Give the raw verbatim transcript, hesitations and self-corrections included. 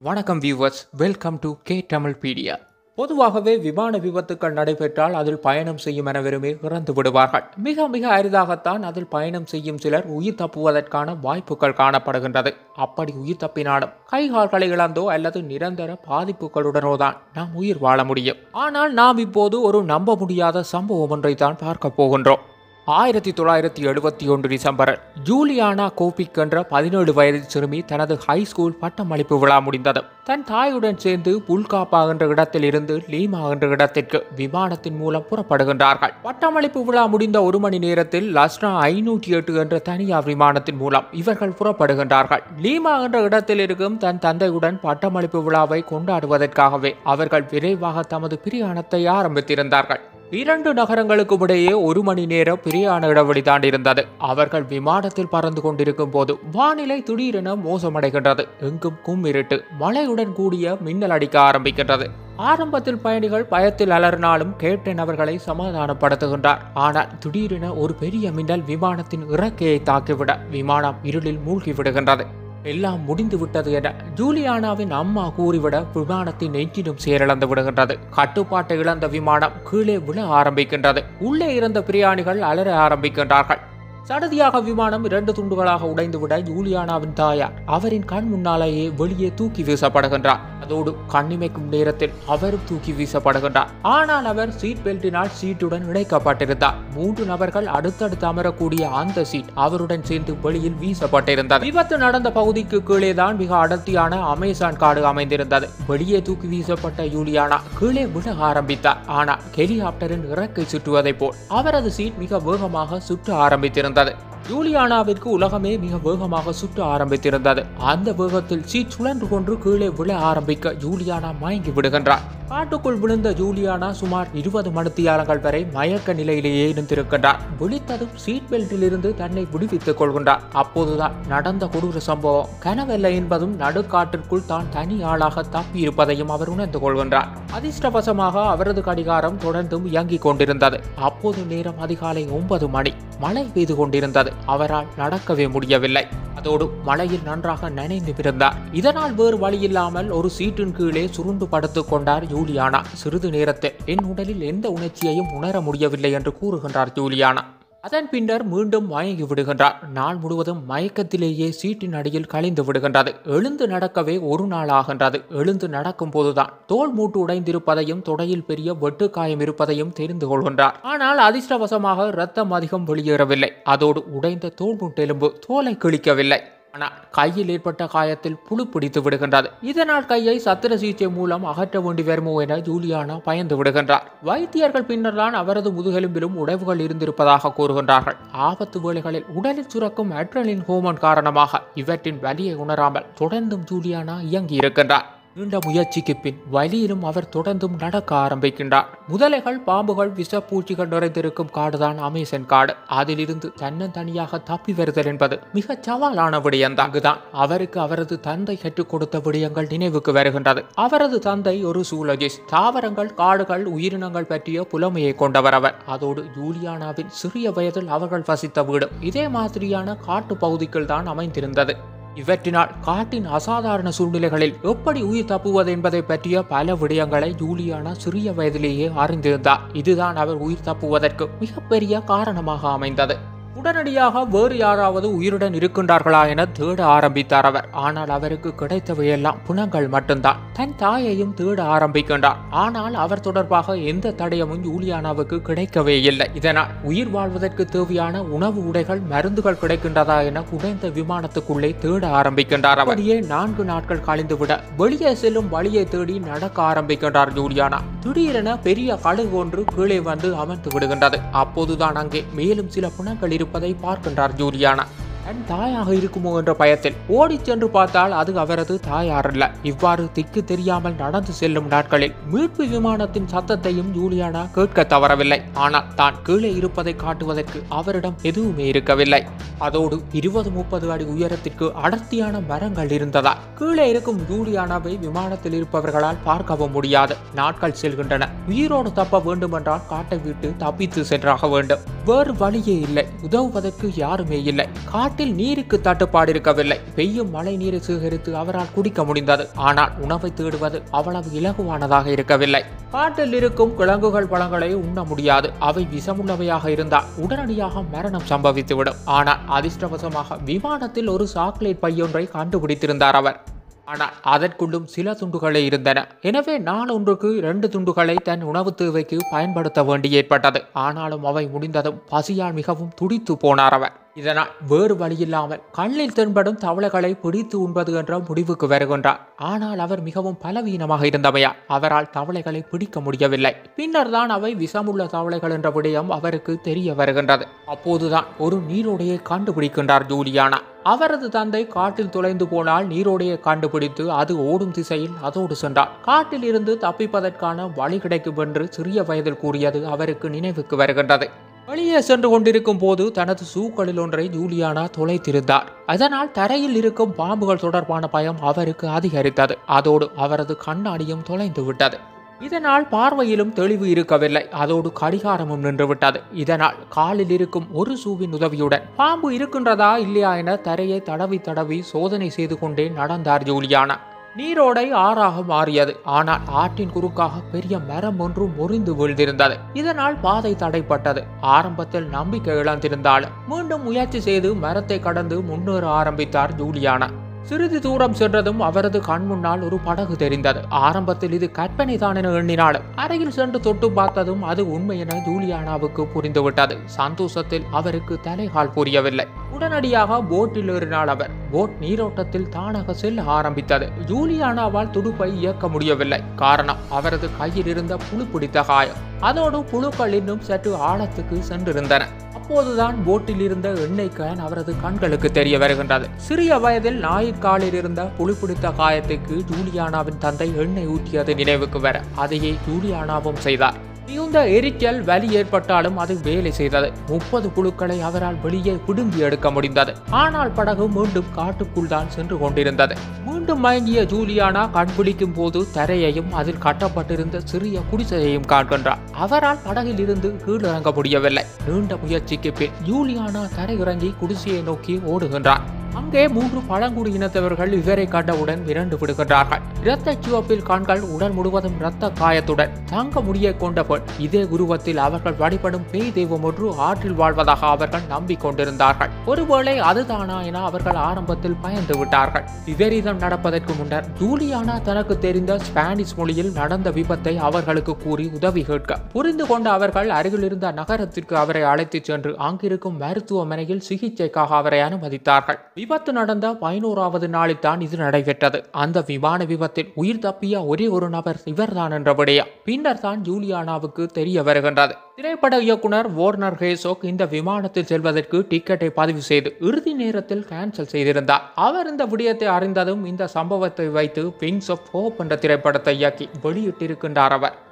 வணக்கம் viewers, welcome to K Tamilpedia. பொதுவாகவே விமான விபத்துக்கள் நடைபெற்றால் அதில் பயணம் செய்யும் அனைவருமே இறந்து விடுவார்கள். மிக மிக அரிதாகத்தான் அதில் பயணம் செய்யும் சிலர் உயிர் தப்புவதற்கான வாய்ப்புகள் காணப்படுகின்றது. அப்படி உயிர் தப்பினாலும் கைகால்களை இழந்தோ அல்லது நிரந்தர பாதிப்புகளுடனோ தான் நாம் உயிர் வாழ முடியும். ஆனால் நாம் இப்போது ஒரு நம்ப முடியாத சம்பவம் ஒன்றை தான் பார்க்க போகின்றோம். ஆயிரத்தி தொள்ளாயிரத்தி எழுபத்தி ஒன்று டிசம்பரில் ஜூலியானா கோபிக் என்ற பதினேழு வயது சிறுமி தனது ஹைஸ்கூல் பட்டமளிப்பு விழா முடிந்தது. தன் தாயுடன் சேர்ந்து புல்காப்பா என்ற இடத்தில் இருந்து லீமா என்ற இடத்திற்கு விமானத்தின் மூலம் புறப்படுகின்றார்கள். பட்டமளிப்பு விழா முடிந்த ஒரு மணி நேரத்தில் லஸ்னா ஐநூற்றி எட்டு என்ற தனியார் விமானத்தின் மூலம் இவர்கள் புறப்படுகின்றார்கள். லீமா என்ற இடத்தில் இருக்கும் தன் தந்தையுடன் பட்டமளிப்பு விழாவை கொண்டாடுவதற்காகவே அவர்கள் விரைவாக தமது பிரயாணத்தை ஆரம்பித்திருந்தார்கள். இரண்டு நகரங்களுக்கும் இடையே ஒரு மணி நேரம் பிரயாண இடைவெளி தாண்டி இருந்தது. அவர்கள் விமானத்தில் பறந்து கொண்டிருக்கும் போது வானிலை திடீரென மோசமடைகின்றது. எங்கும் கும்மிருட்டு, மழையுடன் கூடிய மின்னல் அடிக்க ஆரம்பிக்கின்றது. ஆரம்பத்தில் பயணிகள் பயத்தில் அலறினாலும் கேப்டன் அவர்களை சமாதானப்படுத்துகின்றார். ஆனால் திடீரென ஒரு பெரிய மின்னல் விமானத்தின் இறக்கையை தாக்கிவிட விமானம் இருளில் மூழ்கி விடுகின்றது. எல்லாம் முடிந்து விட்டது என ஜூலியானாவின் அம்மா கூறிவிட விமானத்தின் எஞ்சினும் செயலிழந்து விடுகின்றது. கட்டுப்பாட்டை இழந்த விமானம் கீழே விழ ஆரம்பிக்கின்றது. உள்ளே இருந்த பிரயாணிகள் அலற ஆரம்பிக்கின்றார்கள். சடதியாக விமானம் இரண்டு துண்டுகளாக உடைந்துவிட ஜூலியானாவின் தாயார் அவரின் கண் முன்னாலேயே வெளியே தூக்கி வீசப்படுகின்றார். அதோடு கண்ணிமைக்கும் நேரத்தில் அவரும் தூக்கி வீசப்படுகின்றார். ஆனால் அவர் சீட் பெல்ட்டினால் சீட்டுடன் இணைக்கப்பட்டிருந்தார். மூன்று நபர்கள் அடுத்தடுத்து அமரக்கூடிய அந்த சீட் அவருடன் சேர்ந்து வெளியில் வீசப்பட்டிருந்தது. விபத்து நடந்த பகுதிக்கு கீழே தான் மிக அடர்த்தியான அமேசான் காடு அமைந்திருந்தது. வெளியே தூக்கி வீசப்பட்ட ஜூலியானா கீழே விழ ஆரம்பித்தார். ஆனால் ஹெலிகாப்டரின் இறக்கை சுற்றுவதை போல் அவரது சீட் மிக வேகமாக சுற்ற ஆரம்பித்திருந்தது. ஜூலியானாவிற்கு உலகமே மிக வேகமாக சுற்ற ஆரம்பித்திருந்தது. அந்த வேகத்தில் சீட் சுழன்று கொண்டு கீழே விழ ஆரம்பிக்க ஜூலியானா மயங்கி விடுகின்றார். காட்டுக்குள் விழுந்த ஜூலியானா சுமார் இருபது மணித்தியாலங்கள் வரை மயக்க நிலையிலேயே இருந்திருக்கின்றார். விழித்ததும் சீட் பெல்ட்டில் இருந்து தன்னை விடுவித்துக் கொள்கின்றார். அப்போதுதான் நடந்த கொடூர சம்பவம் கனவல்ல என்பதும் நடுக்காட்டிற்குள் தான் தனி ஆளாக தப்பி இருப்பதையும் அவர் உணர்ந்து கொள்கின்றார். அதிர்ஷ்டவசமாக அவரது கடிகாரம் தொடர்ந்தும் இயங்கிக் கொண்டிருந்தது. அப்போது நேரம் அதிகாலை ஒன்பது மணி. மழை பெய்து கொண்டிருந்தது. அவரால் நடக்கவே முடியவில்லை. அதோடு மழையில் நன்றாக நனைந்து இருந்தார். இதனால் வேறு வழியில்லாமல் ஒரு சீட்டின் கீழே சுருண்டு படுத்துக் கொண்டார் ஜூலியானா. சிறிது நேரத்தில் என் உடலில் எந்த உணர்ச்சியையும் உணர முடியவில்லை என்று கூறுகின்றார் ஜூலியானா. அதன் பின்னர் மீண்டும் மயங்கி விடுகின்றார். நாள் முழுவதும் மயக்கத்திலேயே சீட்டின் அடியில் கழிந்து விடுகின்றது. எழுந்து நடக்கவே ஒரு நாள் ஆகின்றது. எழுந்து நடக்கும் போதுதான் தோல் மூட்டு உடைந்திருப்பதையும் தொடையில் பெரிய வெட்டுக்காயம் இருப்பதையும் தெரிந்து கொள்கின்றார். ஆனால் அதிர்ஷ்டவசமாக இரத்தம் அதிகம் வெளியேறவில்லை. அதோடு உடைந்த தோல் மூட்டெலும்பு தோலை கிழிக்கவில்லை. ஆனால் கையில் ஏற்பட்ட காயத்தில் புழு பிடித்து விடுகின்றது. இதனால் கையை சத்திர சிகிச்சை மூலம் அகற்ற வேண்டி வருமோ என ஜூலியானா பயந்து விடுகின்றார். வைத்தியர்கள் பின்னர் தான் அவரது முதுகெலும்பிலும் உடைவுகள் இருந்திருப்பதாக கூறுகின்றார்கள். ஆபத்து வேளைகளில் உடலில் சுரக்கும் அட்ரினலின் ஹோமோன் காரணமாக இவற்றின் வலியை உணராமல் தொடர்ந்தும் ஜூலியானா இயங்கி இருக்கின்றார். நீண்ட முயற்சிக்கு பின் வலியிலும் அவர் தொடர்ந்தும் நடக்க ஆரம்பிக்கின்றார். முதலைகள், பாம்புகள், விஷப்பூச்சிகள் நிறைந்திருக்கும் காடுதான் அமேசான் காடு. அதிலிருந்து தன்னந்தனியாக தப்பி வருதல் என்பது மிக சவாலான விடயம்தான். அங்குதான் அவருக்கு அவரது தந்தை கற்றுக் கொடுத்த விடயங்கள் நினைவுக்கு வருகின்றது. அவரது தந்தை ஒரு சூலஜிஸ்ட். தாவரங்கள், காடுகள், உயிரினங்கள் பற்றிய புலமையை கொண்டவர் அவர். அதோடு ஜூலியானாவின் சிறிய வயதில் அவர்கள் வசித்த வீடு இதே மாதிரியான காட்டு பகுதிக்குள் தான் அமைந்திருந்தது. இவற்றினால் காட்டின் அசாதாரண சூழ்நிலைகளில் எப்படி உயிர் தப்புவது என்பதை பற்றிய பல விடயங்களை ஜூலியானா சிறிய வயதிலேயே அறிந்திருந்தார். இதுதான் அவர் உயிர் தப்புவதற்கு மிகப்பெரிய காரணமாக அமைந்தது. உடனடியாக வேறு யாராவது உயிருடன் இருக்கின்றார்களா என தேட ஆரம்பித்தார் அவர். ஆனால் அவருக்கு கிடைத்தவையெல்லாம் புணங்கள் மட்டும்தான். தன் தாயையும் தேட ஆரம்பிக்கின்றார். ஆனால் அவர் தொடர்பாக எந்த தடயமும் ஜூலியானாவுக்கு கிடைக்கவே இல்லை. இதனால் உயிர் வாழ்வதற்கு தேவையான உணவு, உடைகள், மருந்துகள் கிடைக்கின்றதா என உடைந்த விமானத்துக்குள்ளே தேட ஆரம்பிக்கின்றார். அப்படியே நான்கு நாட்கள் கழிந்துவிட வெளியே செல்லும் வழியை தேடி நடக்க ஆரம்பிக்கின்றார் ஜூலியானா. திடீரென பெரிய கழுகு ஒன்று கீழே வந்து அமர்ந்து விடுகின்றது. அப்போதுதான் அங்கே மேலும் சில புணங்கள் இருப்பதை பார்க்கின்றார் ஜூலியானா. தன் தாயாக இருக்குமோ என்ற பயத்தில் ஓடி சென்று பார்த்தால் அது அவரது தாயாரல்ல. இவ்வாறு திக்கு தெரியாமல் நடந்து செல்லும் நாட்களில் மீட்பு விமானத்தின் சத்தத்தையும் ஜூலியானா கேட்க தவறவில்லை. ஆனால் தான் கீழே இருப்பதை காட்டுவதற்கு அவரிடம் எதுவுமே இருக்கவில்லை. அதோடு இருபது முப்பது அடி உயரத்திற்கு அடர்த்தியான மரங்கள் இருந்ததால் கீழே இருக்கும் ஜூலியானாவை விமானத்தில் இருப்பவர்களால் பார்க்கவும் முடியாது. நாட்கள் செல்கின்றன. உயிரோடு தப்ப வேண்டுமென்றால் காட்டை விட்டு தப்பித்து சென்றாக வேண்டும். வேறு வழியே இல்லை. உதவுவதற்கு யாருமே இல்லை. காட்டு காட்டில் நீருக்கு தட்டுப்பாடு இருக்கவில்லை. பெய்யும் மழை நீரை சேகரித்து அவரால் குடிக்க முடிந்தது. ஆனால் உணவை தேடுவது அவ்வளவு இலகுவானதாக இருக்கவில்லை. காட்டில் இருக்கும் கிழங்குகள் பழங்களை உண்ண முடியாது. அவை விஷமுள்ளவையாக இருந்தால் உடனடியாக மரணம் சம்பவித்துவிடும். ஆனால் அதிர்ஷ்டவசமாக விமானத்தில் ஒரு சாக்லேட் பையொன்றை கண்டுபிடித்திருந்தார் அவர். ஆனால் அதற்குள்ளும் சில துண்டுகளே இருந்தன. எனவே நாளொன்றுக்கு இரண்டு துண்டுகளை தன் உணவு தேவைக்கு பயன்படுத்த வேண்டி ஏற்பட்டது. ஆனாலும் அவை முடிந்ததும் பசியால் மிகவும் துடித்து போனார் அவர். இதனால் வேறு வழியில்லாமல் கண்ணில் தென்படும் தவளைகளை பிடித்து உண்பது என்ற முடிவுக்கு வருகின்றார். ஆனால் அவர் மிகவும் பலவீனமாக இருந்தமையால் அவரால் தவளைகளை பிடிக்க முடியவில்லை. பின்னர் தான் அவை விஷமுள்ள தவளைகள் என்ற விடயம் அவருக்கு தெரிய வருகின்றது. அப்போதுதான் ஒரு நீரோடையை கண்டுபிடிக்கின்றார் ஜூலியானா. அவரது தந்தை காட்டில் தொலைந்து போனால் நீரோடையை கண்டுபிடித்து அது ஓடும் திசையில் அதோடு சென்றார். காட்டில் இருந்து தப்பிப்பதற்கான வழி கிடைக்கும் என்று சிறிய வயதில் கூறியது அவருக்கு நினைவுக்கு வருகின்றது. வெளியே சென்று கொண்டிருக்கும் போது தனது சூக்களில் ஒன்றை ஜூலியானா தொலைத்திருந்தார். அதனால் தரையில் இருக்கும் பாம்புகள் தொடர்பான பயம் அவருக்கு அதிகரித்தது. அதோடு அவரது கண்ணாடியும் தொலைந்து விட்டது. இதனால் பார்வையிலும் தெளிவு இருக்கவில்லை. அதோடு கடிகாரமும் நின்றுவிட்டது. இதனால் காலில் இருக்கும் ஒரு ஷூவின் உதவியுடன் பாம்பு இருக்கின்றதா இல்லையா என தரையை தடவி தடவி சோதனை செய்து கொண்டே நடந்தார் ஜூலியானா. நீரோடை ஆறாக மாறியது. ஆனால் ஆற்றின் குறுக்காக பெரிய மரம் ஒன்று முறிந்து வீழ்ந்திருந்தது. இதனால் பாதை தடைப்பட்டது. ஆரம்பத்தில் நம்பிக்கை இழந்திருந்தாலும் மீண்டும் முயற்சி செய்து மரத்தை கடந்து முன்னேற ஆரம்பித்தார் ஜூலியானா. சிறிது தூரம் சென்றதும் அவரது கண் முன்னால் ஒரு படகு தெரிந்தது. ஆரம்பத்தில் இது கற்பனை தான் என எண்ணினாலும் அருகில் சென்று தொட்டு பார்த்ததும் அது உண்மை என ஜூலியானாவுக்கு புரிந்துவிட்டது. சந்தோஷத்தில் அவருக்கு தலைகால் புரியவில்லை. உடனடியாக போட்டில் ஏறினாள் அவர். போட் நீரோட்டத்தில் தானாக செல்ல ஆரம்பித்தது. ஜூலியானாவால் துடுப்பை இயக்க முடியவில்லை. காரணம் அவரது கையில் இருந்த புழு பிடித்த காயம். அதோடு புழுக்கள் இன்னும் சற்று ஆழத்துக்கு சென்றிருந்தன. அப்போதுதான் போட்டில் இருந்த எண்ணெய் கேன் அவரது கண்களுக்கு தெரிய வருகின்றது. சிறிய வயதில் நாயிற்காலில் இருந்த புழு பிடித்த காயத்துக்கு ஜூலியானாவின் தந்தை எண்ணெய் ஊற்றியது நினைவுக்கு வர அதையே ஜூலியானாவும் செய்தார். மிகுந்த எரிச்சல் வலி ஏற்பட்டாலும் அது வேலை செய்தது. முப்பது புழுக்களை அவரால் வெளியே பிடுங்கி எடுக்க முடிந்தது. ஆனால் படகு மீண்டும் காட்டுக்குள் தான் சென்று கொண்டிருந்தது. மீண்டும் மயங்கிய ஜூலியானா கண்பிடிக்கும் போது தரையையும் அதில் கட்டப்பட்டிருந்த சிறிய குடிசையையும் காண்கின்றார். அவரால் படகில் இருந்து கீழிறங்க முடியவில்லை. நீண்ட முயற்சிக்கு பின் ஜூலியானா தரையிறங்கி குடிசையை நோக்கி ஓடுகின்றார். அங்கே மூன்று பழங்குடி இனத்தவர்கள் இவரை கண்டவுடன் விரண்டு விடுகின்றார்கள். இரத்த சிவப்பில் கண்கள், உடல் முழுவதும் இரத்த காயத்துடன் தங்க முடியை கொண்ட பெண். இதே உருவத்தில் அவர்கள் வழிபடும் பேய் தெய்வம் ஒன்று ஆற்றில் வாழ்வதாக அவர்கள் நம்பிக்கொண்டிருந்தார்கள். ஒருவேளை அதுதானா என அவர்கள் ஆரம்பத்தில் பயந்து விட்டார்கள். விபரீதம் நடப்பதற்கு முன்னர் ஜூலியானா தனக்கு தெரிந்த ஸ்பானிஷ் மொழியில் நடந்த விபத்தை அவர்களுக்கு கூறி உதவி கேட்க புரிந்து கொண்ட அவர்கள் அருகில் இருந்த நகரத்திற்கு அவரை அழைத்துச் சென்று அங்கிருக்கும் மருத்துவமனையில் சிகிச்சைக்காக அவரை அனுமதித்தார்கள். விபத்து நடந்த பதினோராவது நாளில் தான் இது நடைபெற்றது. அந்த விமான விபத்தில் உயிர் தப்பிய ஒரே ஒரு நபர் இவர்தான் என்ற விடயம் பின்னர் தான் ஜூலியானாவுக்கு தெரிய வருகின்றது. திரைப்பட இயக்குனர் வோர்னர் ஹேசோக் இந்த விமானத்தில் செல்வதற்கு டிக்கெட்டை பதிவு செய்து இறுதி நேரத்தில் கேன்சல் செய்திருந்தார். அவர் இந்த விடயத்தை அறிந்ததும் இந்த சம்பவத்தை வைத்து விங்ஸ் ஆஃப் ஹோப் என்ற திரைப்படத்தை இயக்கி வெளியிட்டிருக்கின்றார் அவர்.